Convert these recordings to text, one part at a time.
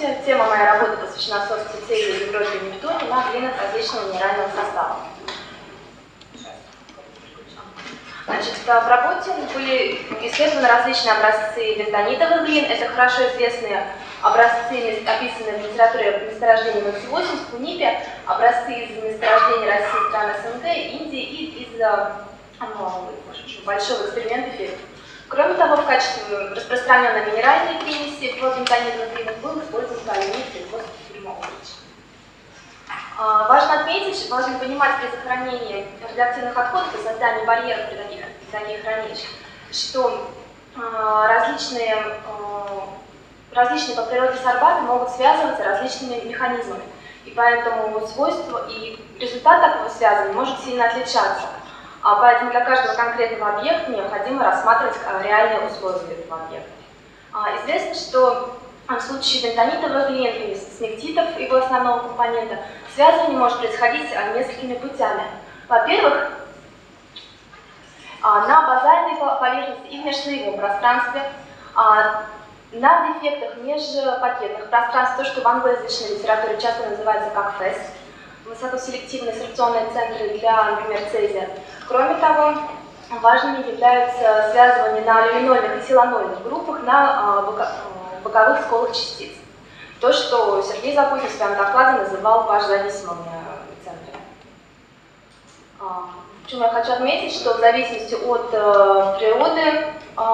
Здравствуйте. Тема моей работы посвящена сорбции цезия, Европе и Нептуне на глинах различного минерального состава. Значит, в работе были исследованы различные образцы бентонитовых глин. Это хорошо известные образцы, описанные в литературе месторождений Макси-8 в Кунипе, образцы из месторождений России, стран СНГ, Индии и из большого эксперимента Ферри. Кроме того, в качестве распространенной минеральной примеси в бентонитовых глинах был использован калий при производстве ферримовича. Важно отметить, важно понимать при захоронении радиоактивных отходов и создании барьеров при таких хранилищах, что различные по природе сорбаты могут связываться различными механизмами, и поэтому свойства и результат такого связывания может сильно отличаться. Поэтому для каждого конкретного объекта необходимо рассматривать реальные условия этого объекта. Известно, что в случае бентонитовых глин или снегтитов, его основного компонента, связывание может происходить несколькими путями. Во-первых, на базальной поверхности и в межслоевом пространстве, на дефектах межпакетных пространств, то, что в англоязычной литературе часто называется как ФЭС, высокоселективные сорбционные центры для, например, цезия. Кроме того, важными являются связывания на алюминольных и силанольных группах на боковых сколах частиц. То, что Сергей Запутин в своем докладе называл паш-зависимыми центрами. Причем я хочу отметить, что в зависимости от природы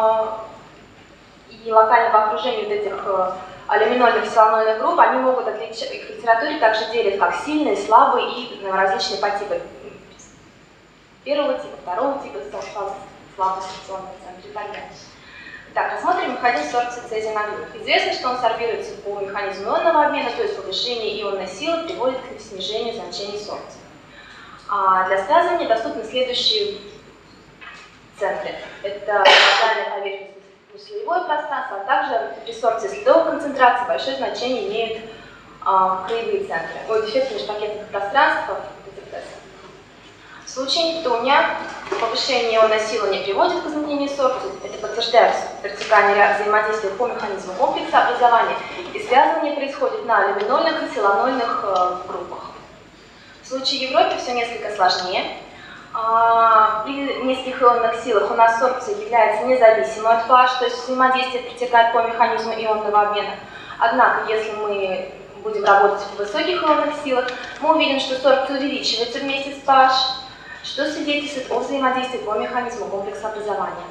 и локального окружения вот этих алюминольных и силанольных групп, они могут отличать, их в литературе также делят как сильные, слабые и различные подтипы. Первого типа, второго типа слабые сорбционные центры и так далее. Так, рассмотрим механизм сорбции цезия на глинах. Известно, что он сорбируется по механизму ионного обмена, то есть повышение ионной силы приводит к снижению значений сорбции. Для связывания доступны следующие центры. Это базальная поверхность межслоевое пространство, а также при сорбции следовой концентрации большое значение имеют краевые центры, дефекты межпакетных пространств, ДТПС. В случае Нептуния повышение ионной силы не приводит к изменению сорбции, это подтверждает вертикальное взаимодействие по механизму комплекса образования, и связывание происходит на алюминольных и силанольных группах. В случае Европы все несколько сложнее. При низких ионных силах у нас сорбция является независимой от pH, то есть взаимодействие протекает по механизму ионного обмена. Однако, если мы будем работать в высоких ионных силах, мы увидим, что сорбция увеличивается вместе с pH, что свидетельствует о взаимодействии по механизму комплекса образования.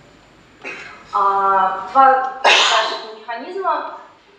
Два наших механизма.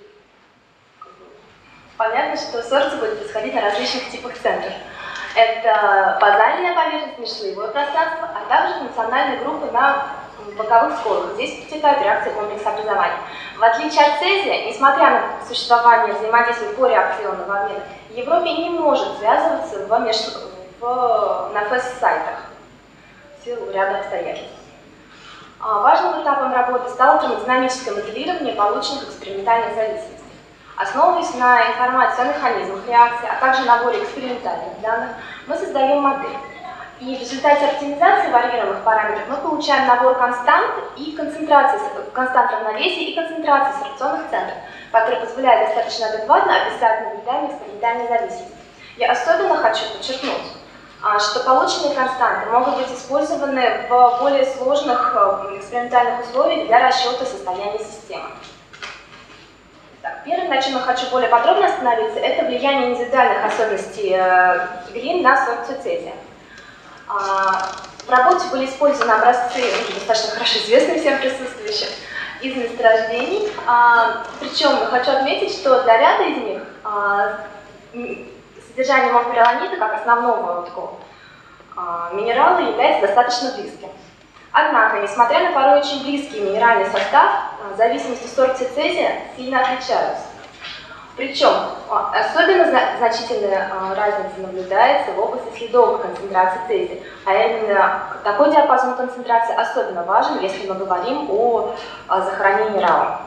Понятно, что сорбция будет происходить на различных типах центров. Это базальная поверхность, межслоевое пространство, а также функциональные группы на боковых сколах. Здесь протекает реакция комплекса образования. В отличие от цезия, несмотря на существование взаимодействия по реакции ионного обмена, Европе не может связываться на ФЭС-сайтах в силу ряда обстоятельств. Важным этапом работы стало термодинамическое моделирование полученных экспериментальных зависимостей. Основываясь на информации о механизмах реакции, а также наборе экспериментальных данных, мы создаем модель. И в результате оптимизации варьируемых параметров мы получаем набор констант и констант равновесия и концентрации сорбционных центров, который позволяет достаточно адекватно описать наблюдаемые экспериментальные зависимости. Я особенно хочу подчеркнуть, что полученные константы могут быть использованы в более сложных экспериментальных условиях для расчета состояния системы. Первым, на чем я хочу более подробно остановиться, это влияние индивидуальных особенностей глин на сорбцию цезия. В работе были использованы образцы, достаточно хорошо известные всем присутствующим, из месторождений. Причем я хочу отметить, что для ряда из них содержание морфироланита как основного такого минерала является достаточно близким. Однако, несмотря на порой очень близкий минеральный состав, зависимости сорбции цезия сильно отличаются. Причем особенно значительная разница наблюдается в области следовых концентраций цезия, а именно такой диапазон концентрации особенно важен, если мы говорим о захоронении РАО.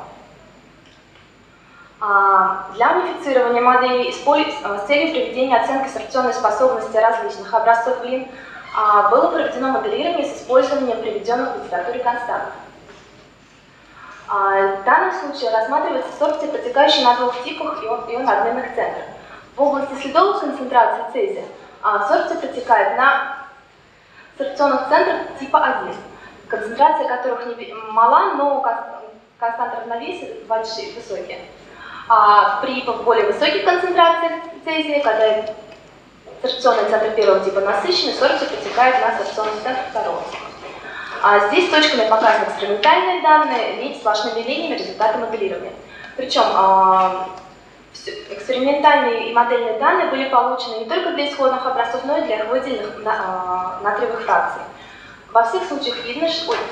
Для унифицирования моделей с целью проведения оценки сорбционной способности различных образцов глин было проведено моделирование с использованием приведенных в литературе констант. В данном случае рассматривается сорбция, протекающая на двух типах ионно-обменных центров. В области следовых концентраций цезия сорбция протекает на сорбционных центрах типа 1, концентрация которых не мала, но константы равновесия большие, высокие. При более высоких концентрациях цезия, когда сорбционный центр первого типа насыщенный, сорбция протекает на сорбционный центр второго типа. Здесь точками показаны экспериментальные данные, видите, сплошными линиями результаты моделирования. Причем экспериментальные и модельные данные были получены не только для исходных образцов, но и для их выделенных натриевых фракций. Во всех случаях видно,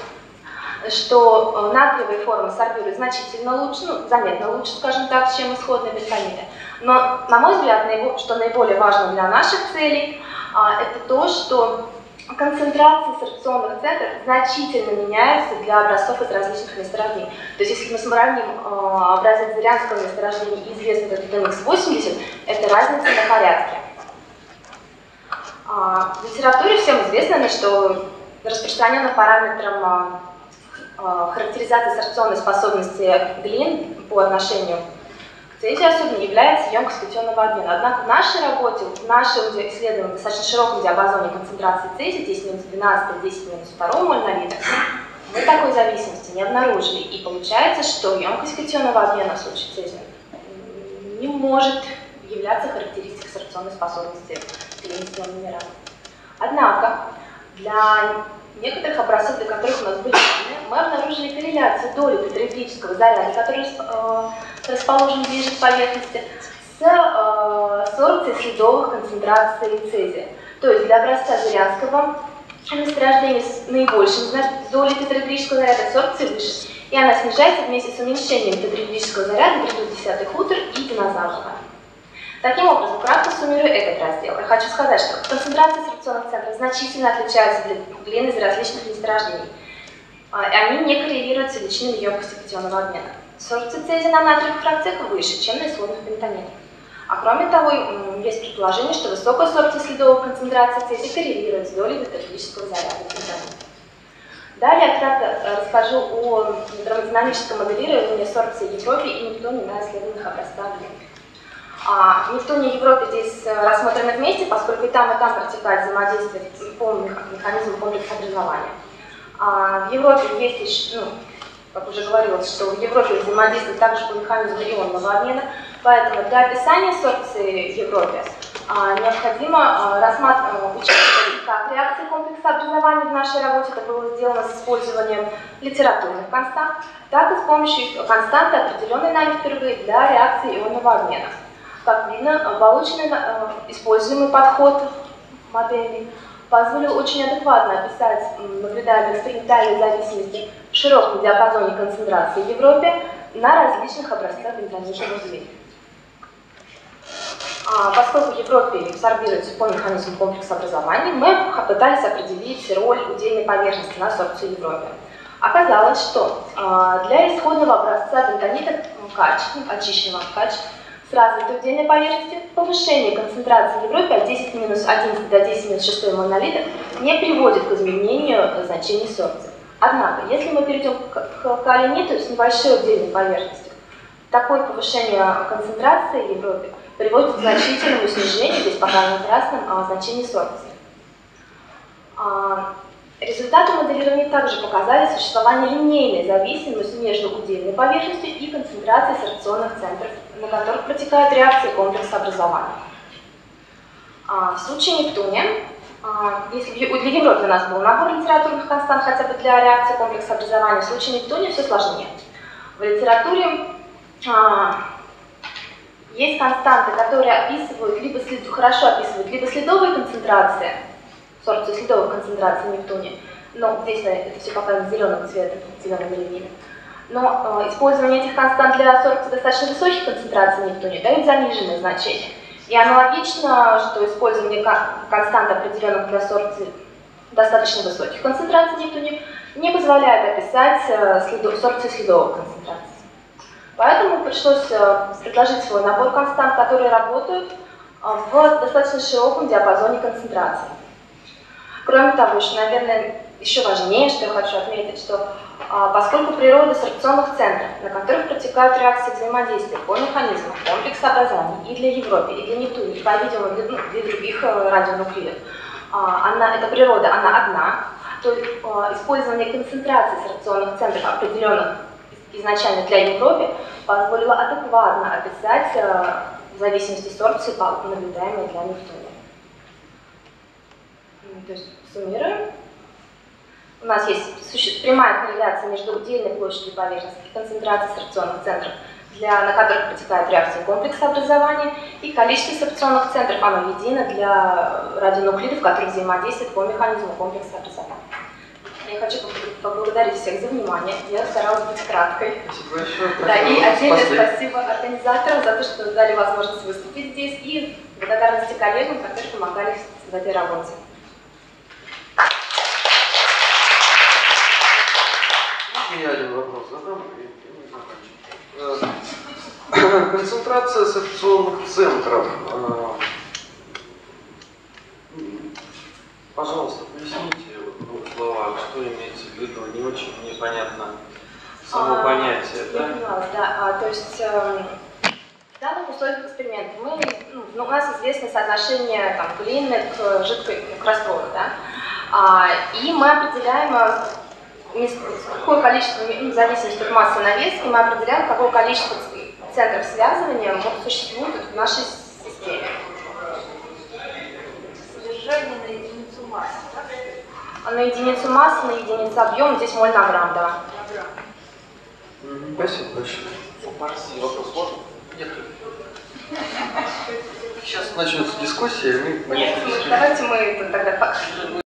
что натриевые формы сорбируют значительно лучше, заметно лучше, скажем так, чем исходные бентамиды. Но, на мой взгляд, что наиболее важно для наших целей, это то, что концентрации сорбционных центров значительно меняются для образцов из различных месторождений. То есть, если мы сравним образец зырянского месторождения и известный как DMX-80, это разница на порядке. В литературе всем известно, что распространенным параметром характеризации сорбционной способности глин по отношению к цезию особенно является емкость катионного обмена. Однако в нашей работе, в нашем исследовании в достаточно широком диапазоне концентрации цезия 10-12, 10-2 моль на литр, мы такой зависимости не обнаружили. И получается, что емкость катионного обмена в случае цезия не может являться характеристикой сорбционной способности глинистого минерала. Однако для некоторых образцов, для которых у нас были данные, мы обнаружили корреляцию доли петроэлектрического заряда, который расположен ближе к поверхности, с сорбцией следовых концентраций цезия. То есть для образца зырянского месторождения с наибольшим долей петроэлектрического заряда сорбции выше, и она снижается вместе с уменьшением петроэлектрического заряда в ряду десятых утр и динозавров. Таким образом, кратко суммирую этот раздел. Я хочу сказать, что концентрации сорбционных центров значительно отличаются для глин из различных месторождений. Они не коррелируют с величинами емкости катионного обмена. Сорбция цезия на натриевых фракциях выше, чем на исходных бентаминах. Кроме того, есть предположение, что высокая сорбция следовых концентраций цезия коррелирует с долей петроэлектрического заряда бентамина. Далее я кратко расскажу о гидромодинамическом моделировании сорбции Европе и Нептуния на исследованных образцах глин. Нептуния и Европе здесь рассмотрены вместе, поскольку и там протекает взаимодействие полный механизм комплекса образования. В Европе есть, как уже говорилось, что в Европе взаимодействует также по механизму ионного обмена, поэтому для описания сорбции в Европе необходимо учитывать как реакции комплекса образования в нашей работе, это было сделано с использованием литературных констант, так и с помощью константы, определенной нами впервые для реакции ионного обмена. Как видно, полученный используемый подход модели позволил очень адекватно описать наблюдаемые экспериментальные зависимости в широком диапазоне концентрации в Европе на различных образцах бентамидных узлей. Поскольку в Европе сорбируется по механизму комплекса образования, мы попытались определить роль удельной поверхности на сорбцию в Европе. Оказалось, что для исходного образца бентамида КАЧ, очищенного КАЧ, с развитой удельной поверхностью, повышение концентрации в Европе от 10-11 до 10-6 моль на литр не приводит к изменению значений сорбции. Однако, если мы перейдем к каолиниту с небольшой удельной поверхностью, такое повышение концентрации в Европе приводит к значительному снижению, здесь показано красным, значений сорбции. Результаты моделирования также показали существование линейной зависимости между удельной поверхностью и концентрацией сорбционных центров, на которых протекают реакции комплекса образования. В случае Нептуния, если для Европы у нас был набор литературных констант хотя бы для реакции комплекса образования, в случае Нептуния все сложнее. В литературе есть константы, которые описывают, хорошо описывают либо следовые концентрации, сорбцию следовых концентраций Нептуния, но здесь это все показано зеленым цветом, зелеными линиями. Но использование этих констант для сорбции достаточно высоких концентраций Нептуния дает заниженные значения. И аналогично, что использование констант, определенных для сорбции достаточно высоких концентраций Нептуния, не позволяет описать сорбцию следовых концентраций. Поэтому пришлось предложить свой набор констант, которые работают в достаточно широком диапазоне концентрации. Кроме того, еще, наверное, еще важнее, что я хочу отметить, что поскольку природа сорбционных центров, на которых протекают реакции взаимодействия по механизмам комплексообразования и для Европы, и для Нептуна, и, по-видимому, для других радионуклидов, эта природа, она одна, то использование концентрации сорбционных центров, определенных изначально для Европы, позволило адекватно описать зависимости сорбции, наблюдаемые для Нептуна. То есть, суммируем. У нас есть прямая корреляция между удельной площадью поверхности и концентрацией сорбционных центров, на которых протекают реакции комплексообразования, и количество сорбционных центров, оно едино для радионуклидов, которые взаимодействуют по механизму комплексообразования. Я хочу поблагодарить всех за внимание. Я старалась быть краткой. Спасибо большое. Да, и отдельное спасибо организаторам за то, что дали возможность выступить здесь, и благодарности коллегам, которые помогали в этой работе. Я один вопрос задам, и закончим. Концентрация сорбционных центров. Пожалуйста, поясните в двух словах, что имеется в виду. Не очень мне понятно само понятие. Я поняла, да. То есть в данных условиях эксперимента у нас известно соотношение глины к жидкой, к раствору, да? И мы определяем какое количество, в зависимости от массы навески, мы определяем, какое количество центров связывания существует в нашей системе. Содержание на единицу массы, так? На единицу массы, на единицу объема, здесь моль на грамм, да. Спасибо большое. Вопрос можно? Нет. Сейчас начнется дискуссия, Нет, давайте мы тогда